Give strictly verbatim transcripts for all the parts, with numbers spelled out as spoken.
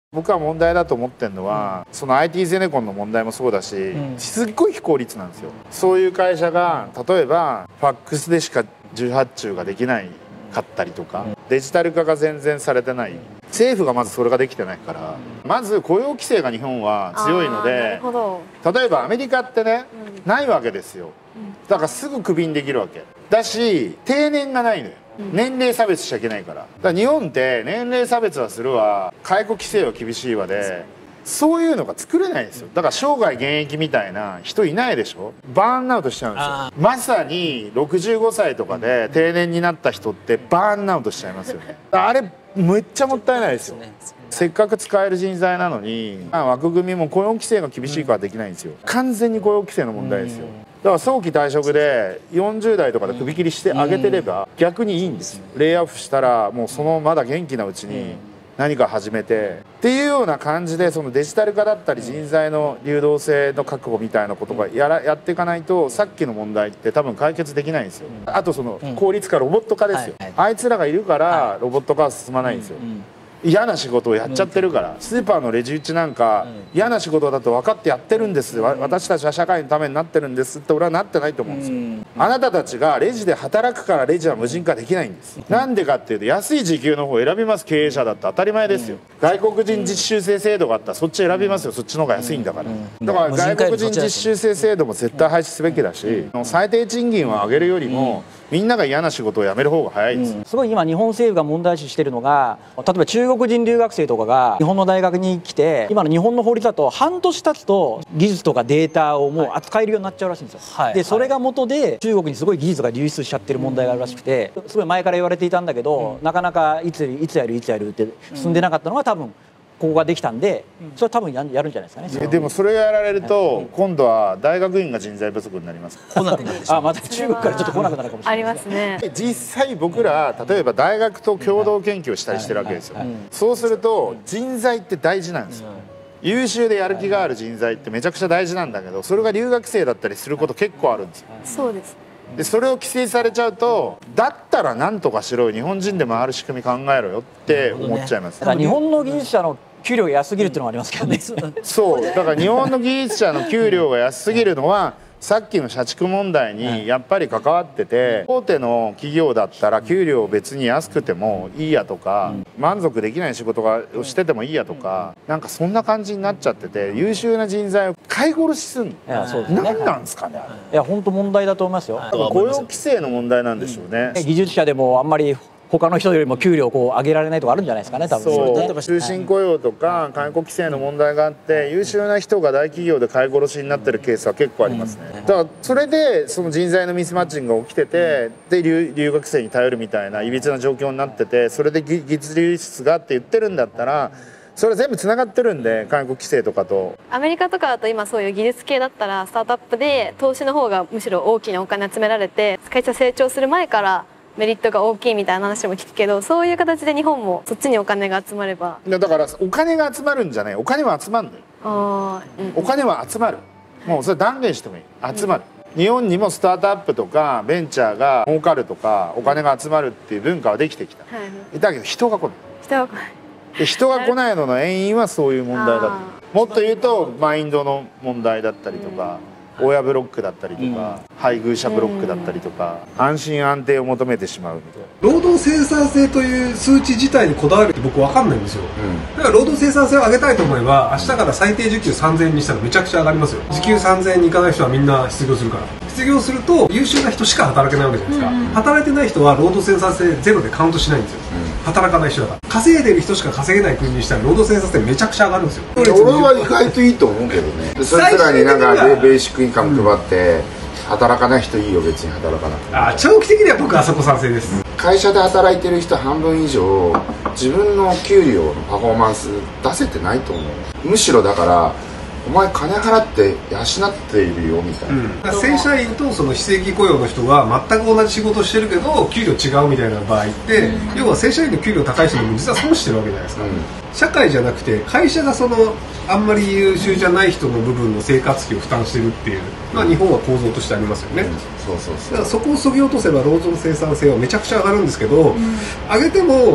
僕は問題だと思ってるのは、うん、その アイティー ゼネコンの問題もそうだし、うん、すっごい非効率なんですよ。そういう会社が例えばファックスでしか重発注ができないかったりとか、うん、デジタル化が全然されてない、政府がまずそれができてないから、うん、まず雇用規制が日本は強いので、例えばアメリカってね、うん、ないわけですよ。だからすぐクビにできるわけだし、定年がないのよ。年齢差別しちゃいけないから。だから日本って年齢差別はするわ、解雇規制は厳しいわで、そういうのが作れないんですよ。だから生涯現役みたいな人いないでしょ。バーンアウトしちゃうんですよ。まさにろくじゅうごさいとかで定年になった人ってバーンアウトしちゃいますよね。あれめっちゃもったいないですよ。せっかく使える人材なのに、枠組みも雇用規制が厳しいからできないんですよ。完全に雇用規制の問題ですよ。だから早期退職でよんじゅうだいとかで首切りしてあげてれば逆にいいんですよ。レイオフしたらもうそのまだ元気なうちに何か始めてっていうような感じで、そのデジタル化だったり人材の流動性の確保みたいなことがやらやっていかないと、さっきの問題って多分解決できないんですよ。あとその効率化、ロボット化ですよ。あいつらがいるからロボット化は進まないんですよ。嫌な仕事をやっちゃってるから。スーパーのレジ打ちなんか嫌な仕事だと分かってやってるんです、私たちは社会のためになってるんですって俺はなってないと思うんですよ。あなたたちがレジで働くからレジは無人化できないんです。なんでかっていうと、安い時給の方を選びます。経営者だって当たり前ですよ。外国人実習生制度があったらそっち選びますよ。そっちの方が安いんだから。だから外国人実習生制度も絶対廃止すべきだし、最低賃金を上げるよりもみんなが嫌な仕事を辞める方が早いです、うん、 すごい今日本政府が問題視してるのが、例えば中国人留学生とかが日本の大学に来て、今の日本の法律だと半年経つと技術とかデータをもう扱えるようになっちゃうらしいんですよ、はい、でそれが元で中国にすごい技術が流出しちゃってる問題があるらしくて、すごい前から言われていたんだけど、うん、なかなかいついつやるいつやるって進んでなかったのが多分ここができたんで、それは多分やるんじゃないですかね。 でもそれをやられると今度は大学院が人材不足になります。 来なくなってしまう。あ、また中国からちょっと来なくなるかもしれない。 ありますね。 実際僕ら例えば大学と共同研究をしたりしてるわけですよ。そうすると人材って大事なんですよ。優秀でやる気がある人材ってめちゃくちゃ大事なんだけど、それが留学生だったりすること結構あるんですよ。 そうです。 でそれを規制されちゃうと、だったら何とかしろよ、日本人でもある仕組み考えろよって思っちゃいます。 だから日本の技術者の給料が安すぎるっていうのがありますけどね。 そうだから日本の技術者の給料が安すぎるのはさっきの社畜問題にやっぱり関わってて、大手の企業だったら給料別に安くてもいいやとか、満足できない仕事をしててもいいやとか、なんかそんな感じになっちゃってて、優秀な人材を買い殺しすんの。何なんですかね。 いや本当問題だと思いますよ。 雇用規制の問題なんでしょうね。 技術者でもあんまり他の人よりも給料をこう上げられないとかあるんじゃないですかね、多分。 そう、終身雇用とか解雇規制の問題があって、優秀な人が大企業で買い殺しになってるケースは結構ありますね。だからそれでその人材のミスマッチングが起きてて、で 留, 留学生に頼るみたいないびつな状況になってて、それで技術流出がって言ってるんだったら、それ全部つながってるんで、解雇規制とかと。 アメリカとかだと今そういう技術系だったらスタートアップで投資の方がむしろ大きなお金集められて、会社成長する前からメリットが大きいみたいな話も聞くけど、そういう形で日本もそっちにお金が集まれば。 だからお金が集まるんじゃない、お金は集まるんだよ。あ、うん、お金は集まる、もうそれ断言してもいい、集まる、うん、日本にもスタートアップとかベンチャーが儲かるとかお金が集まるっていう文化はできてきた、はい、だけど人が来ない、 人が来ないで人が来ないのの原因はそういう問題だと。もっと言うとマインドの問題だったりとか、うん、親ブロックだったりとか、うん、配偶者ブロックだったりとか、うん、安心安定を求めてしまうみたいな。 労働生産性という数値自体にこだわるって僕分かんないんですよ、うん、だから労働生産性を上げたいと思えば明日から最低時給さんぜんえんにしたらめちゃくちゃ上がりますよ。時給さんぜんえんにいかない人はみんな失業するから。失業すると優秀な人しか働けないわけじゃないですか、うん、働いてない人は労働生産性ゼロでカウントしないんですよ、うん、働かない人だから。稼いでる人しか稼げない国にしたら労働生産性めちゃくちゃ上がるんですよ。 俺は意外といいと思うけどね。そいつらになんかベーシックインカム配って、うん、働かない人いいよ、別に働かなくて。 あ、長期的には僕はあそこ賛成です、うん、 会社で働いてる人半分以上自分の給料のパフォーマンス出せてないと思う。むしろだからお前金払って養っているよみたいな、 うん、正社員とその非正規雇用の人が全く同じ仕事をしてるけど給料違うみたいな場合って、うん、要は正社員の給料高い人も実は損してるわけじゃないですか、うん、社会じゃなくて会社がそのあんまり優秀じゃない人の部分の生活費を負担してるっていうのは日本は構造としてありますよね、うん、そうそうそう。だからそこをそぎ落とせば労働生産性はめちゃくちゃ上がるんですけど、うん、上げても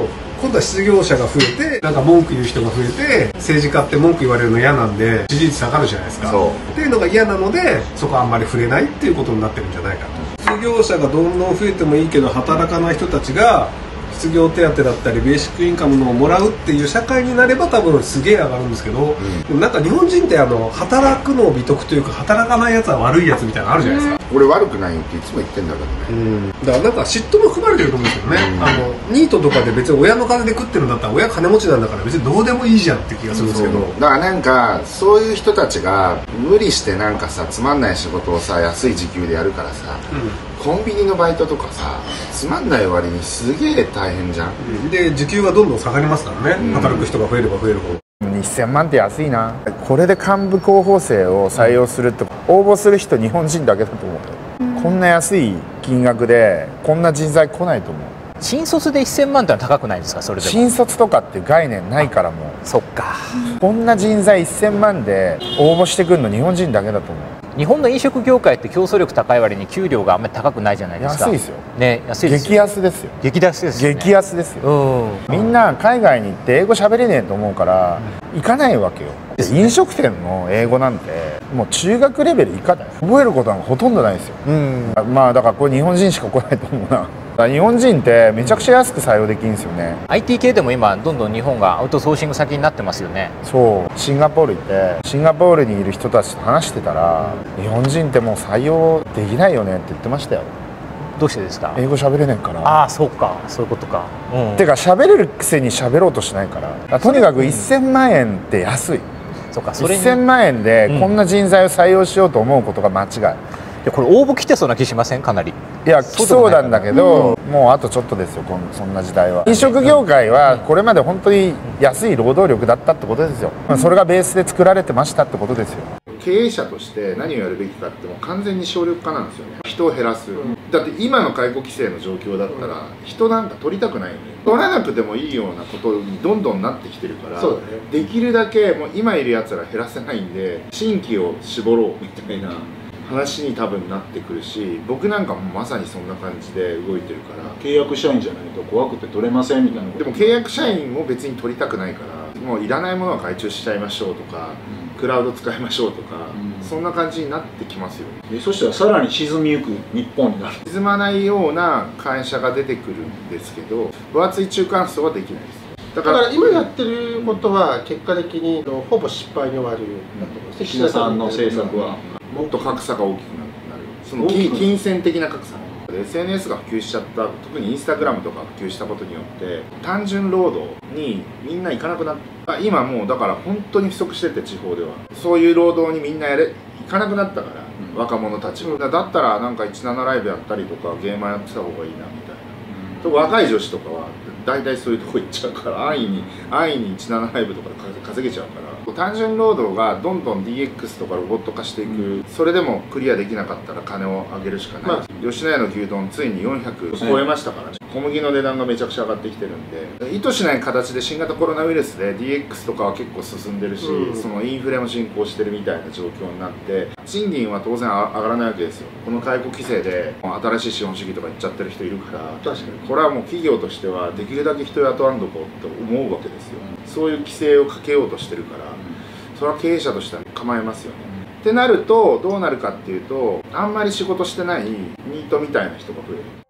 今度は失業者が増えてなんか文句言う人が増えて政治家って文句言われるの嫌なんで支持率下がるじゃないですか。 そうっていうのが嫌なのでそこはあんまり触れないっていうことになってるんじゃないかと。失業者がどんどん増えてもいいけど働かない人たちが失業手当だったりベーシックインカムのをもらうっていう社会になれば多分すげえ上がるんですけど、うん、でもなんか日本人ってあの働くのを美徳というか働かないやつは悪いやつみたいなのあるじゃないですか。 俺悪くないっていつも言ってんだけどね、 うん、だからなんか嫉妬も含まれてると思うんですよね、うん、あのニートとかで別に親の金で食ってるんだったら親金持ちなんだから別にどうでもいいじゃんって気がするんですけど、 だからなんかそういう人たちが無理してなんかさつまんない仕事をさ安い時給でやるからさ、うん、コンビニのバイトとかさつまんない割にすげえ大変じゃん、 うん、で時給がどんどん下がりますからね、うん、働く人が増えれば増えるほど。 にせんまんって安いな。これで幹部候補生を採用するって応募する人日本人だけだと思う、うん、こんな安い金額でこんな人材来ないと思う。 新卒でせんまんってのは高くないですか。それでも新卒とかっていう概念ないからもう。 そっか。 こんな人材せんまんで応募してくるの日本人だけだと思う。 日本の飲食業界って競争力高い割に給料があんまり高くないじゃないですか。 安いですよね。安いですよ。 激安ですよ。 激安ですよね。 激安ですよ、うん、みんな海外に行って英語喋れねえと思うから行かないわけよ。飲食店の英語なんてもう中学レベル以下だよ。覚えることはほとんどないですよ、うん、まあだからこれ日本人しか来ないと思うな。日本人ってめちゃくちゃ安く採用できるんですよね。 アイティー 系でも今どんどん日本がアウトソーシング先になってますよね。 そうシンガポール行ってシンガポールにいる人たちと話してたら日本人ってもう採用できないよねって言ってましたよ。 どうしてですか。 英語喋れないから。 ああそうかそういうことか、 うん、てか喋れるくせに喋ろうとしないからとにかくせんまんえんって安い、うん、 そうかそれにせんまんえんでこんな人材を採用しようと思うことが間違い。 いやこれ応募来てそうな気しませんかなり。 いや来そうなんだけど、うん、もうあとちょっとですよこんそんな時代は。飲食業界はこれまで本当に安い労働力だったってことですよ、うん、それがベースで作られてましたってことですよ。 経営者として何をやるべきかってもう完全に省力化なんですよね。人を減らす、うん、だって今の解雇規制の状況だったら人なんか取りたくないのに取らなくてもいいようなことにどんどんなってきてるから、そうだね、できるだけもう今いるやつら減らせないんで新規を絞ろうみたいな話に多分なってくるし、僕なんかもまさにそんな感じで動いてるから。 契約社員じゃないと怖くて取れませんみたいな。 でも契約社員も別に取りたくないからもういらないものは外注しちゃいましょうとか、うん、クラウド使いましょうとか、うん、そんな感じになってきますよ。 でそしたらさらに沈みゆく日本になる。 沈まないような会社が出てくるんですけど分厚い中間層はできないです。 だから今やってることは結果的にほぼ失敗に終わるんだと思います。 岸田さんの政策はもっと格差が大きくなる。その金銭的な格差。エスエヌエス が普及しちゃった、特にインスタグラムとか普及したことによって単純労働にみんな行かなくなった。今もうだから本当に不足してて地方ではそういう労働にみんなやれ行かなくなったから、うん、若者たちもだったらなんかじゅうななライブやったりとかゲーマーやってた方がいいなみたいな、うん、と若い女子とかは大体そういうとこ行っちゃうから安易に安易にじゅうななライブとかで稼げちゃうから。単純労働がどんどん ディーエックス とかロボット化していく、うん、それでもクリアできなかったら金を上げるしかない、まあ、吉野家の牛丼ついによんひゃく超えましたからね、小麦の値段がめちゃくちゃ上がってきてるんで意図しない形で新型コロナウイルスで ディーエックス とかは結構進んでるし、うん、そのインフレも進行してるみたいな状況になって賃金は当然上がらないわけですよ。この解雇規制で新しい資本主義とか言っちゃってる人いるから確かにこれはもう企業としてはできるだけ人雇わんどこうって思うわけですよ。そういう規制をかけようとしてるからそれは経営者としては構えますよね、うん、ってなるとどうなるかっていうとあんまり仕事してないニートみたいな人が増える。